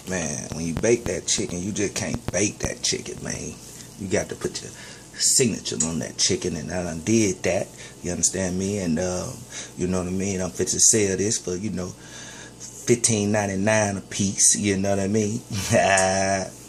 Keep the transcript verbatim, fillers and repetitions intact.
Man, when you bake that chicken, you just can't bake that chicken, man. You got to put your signature on that chicken, and I done did that. You understand me? And uh, you know what I mean? I'm fit to sell this for, you know, fifteen ninety-nine a piece. You know what I mean?